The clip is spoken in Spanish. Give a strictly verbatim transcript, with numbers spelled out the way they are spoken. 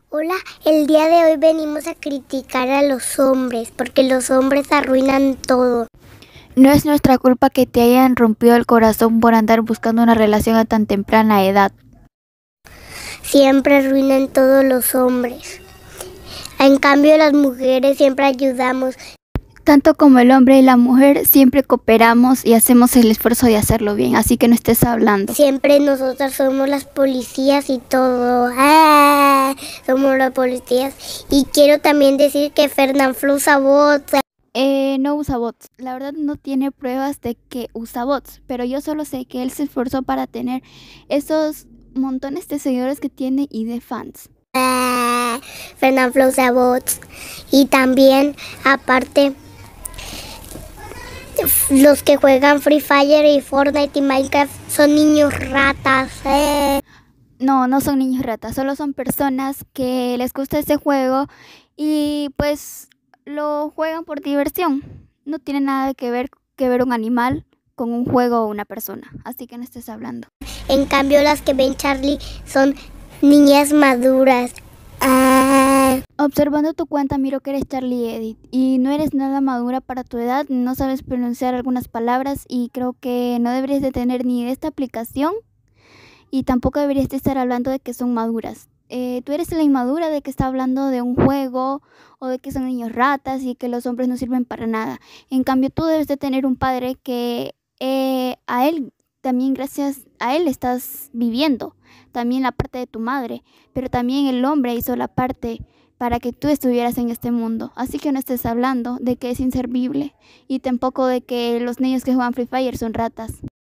Hola, el día de hoy venimos a criticar a los hombres, porque los hombres arruinan todo. No es nuestra culpa que te hayan rompido el corazón por andar buscando una relación a tan temprana edad. Siempre arruinan todos los hombres. En cambio, las mujeres siempre ayudamos. Tanto como el hombre y la mujer siempre cooperamos y hacemos el esfuerzo de hacerlo bien, así que no estés hablando. Siempre nosotras somos las policías y todo. ¡Ah! Somos las policías. Y quiero también decir que Fernanfloo usa bots. Eh, no usa bots. La verdad no tiene pruebas de que usa bots, pero yo solo sé que él se esforzó para tener esos montones de seguidores que tiene y de fans. Ah, Fernanfloo usa bots. Y también, aparte, los que juegan Free Fire y Fortnite y Minecraft son niños ratas. Eh. No, no son niños ratas, solo son personas que les gusta ese juego y pues lo juegan por diversión. No tiene nada que ver que ver un animal con un juego o una persona, así que no estés hablando. En cambio, las que ven Charlie son niñas maduras. Ah. Observando tu cuenta miro que eres Charlie Edit y no eres nada madura para tu edad, no sabes pronunciar algunas palabras y creo que no deberías de tener ni de esta aplicación y tampoco deberías de estar hablando de que son maduras. Eh, tú eres la inmadura de que está hablando de un juego o de que son niños ratas y que los hombres no sirven para nada. En cambio, tú debes de tener un padre que eh, a él también gracias a él estás viviendo, también la parte de tu madre, pero también el hombre hizo la parte para que tú estuvieras en este mundo. Así que no estés hablando de que es inservible y tampoco de que los niños que juegan Free Fire son ratas.